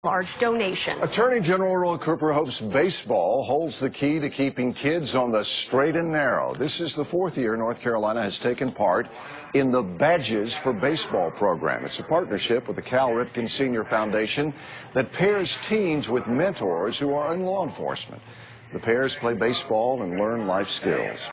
large donation. Attorney General Roy Cooper hopes baseball holds the key to keeping kids on the straight and narrow. This is the fourth year North Carolina has taken part in the Badges for Baseball program. It's a partnership with the Ripken Senior Foundation that pairs teens with mentors who are in law enforcement. The pairs play baseball and learn life skills.